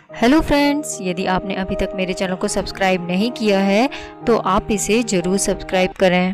Hello friends, यदि आपने अभी तक मेरे चैनल को सब्सक्राइब नहीं किया है तो आप इसे ज़रूर सब्सक्राइब करें।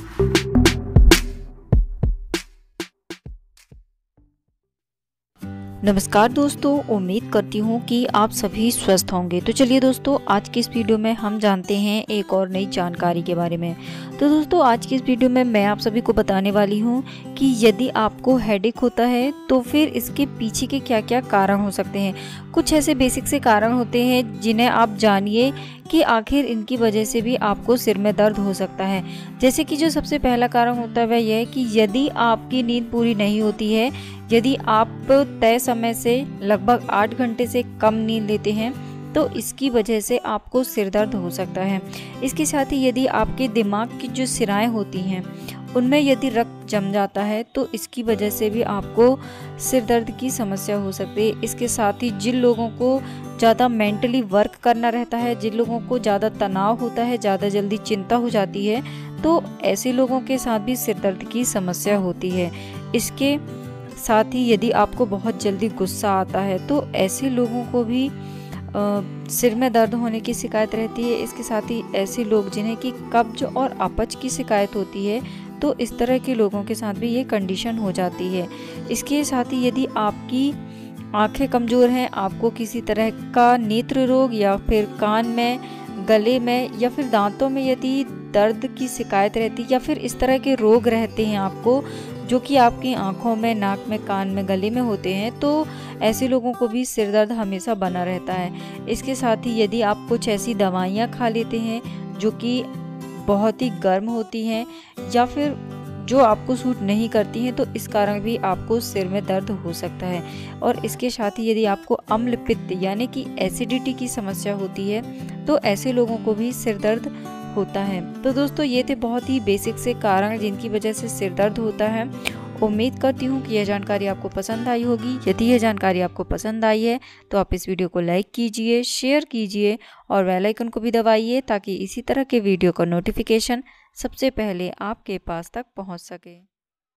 नमस्कार दोस्तों, उम्मीद करती हूँ कि आप सभी स्वस्थ होंगे। तो चलिए दोस्तों, आज की इस वीडियो में हम जानते हैं एक और नई जानकारी के बारे में। तो दोस्तों, आज की इस वीडियो में मैं आप सभी को बताने वाली हूँ कि यदि आपको हेडेक होता है तो फिर इसके पीछे के क्या क्या कारण हो सकते हैं। कुछ ऐसे बेसिक से कारण होते हैं जिन्हें आप जानिए कि आखिर इनकी वजह से भी आपको सिर में दर्द हो सकता है। जैसे कि जो सबसे पहला कारण होता है वह यह है कि यदि आपकी नींद पूरी नहीं होती है, यदि आप तय समय से लगभग 8 घंटे से कम नींद लेते हैं तो इसकी वजह से आपको सिर दर्द हो सकता है। इसके साथ ही यदि आपके दिमाग की जो सिराएं होती हैं उनमें यदि रक्त जम जाता है तो इसकी वजह से भी आपको सिर दर्द की समस्या हो सकती है। इसके साथ ही जिन लोगों को ज़्यादा मेंटली वर्क करना रहता है, जिन लोगों को ज़्यादा तनाव होता है, ज़्यादा जल्दी चिंता हो जाती है, तो ऐसे लोगों के साथ भी सिर दर्द की समस्या होती है। इसके साथ ही यदि आपको बहुत जल्दी गुस्सा आता है तो ऐसे लोगों को भी सिर में दर्द होने की शिकायत रहती है। इसके साथ ही ऐसे लोग जिन्हें कि कब्ज और अपच की शिकायत होती है, तो इस तरह के लोगों के साथ भी ये कंडीशन हो जाती है। इसके साथ ही यदि आपकी आंखें कमज़ोर हैं, आपको किसी तरह का नेत्र रोग या फिर कान में, गले में या फिर दांतों में यदि दर्द की शिकायत रहती है या फिर इस तरह के रोग रहते हैं आपको जो कि आपकी आंखों में, नाक में, कान में, गले में होते हैं, तो ऐसे लोगों को भी सिर दर्द हमेशा बना रहता है। इसके साथ ही यदि आप कुछ ऐसी दवाइयाँ खा लेते हैं जो कि बहुत ही गर्म होती हैं या फिर जो आपको सूट नहीं करती हैं, तो इस कारण भी आपको सिर में दर्द हो सकता है। और इसके साथ ही यदि आपको अम्ल पित्त यानी कि एसिडिटी की समस्या होती है तो ऐसे लोगों को भी सिर दर्द होता है। तो दोस्तों, ये थे बहुत ही बेसिक से कारण जिनकी वजह से सिर दर्द होता है। उम्मीद करती हूँ कि यह जानकारी आपको पसंद आई होगी। यदि यह जानकारी आपको पसंद आई है तो आप इस वीडियो को लाइक कीजिए, शेयर कीजिए और बेल आइकन को भी दबाइए ताकि इसी तरह के वीडियो का नोटिफिकेशन सबसे पहले आपके पास तक पहुँच सके।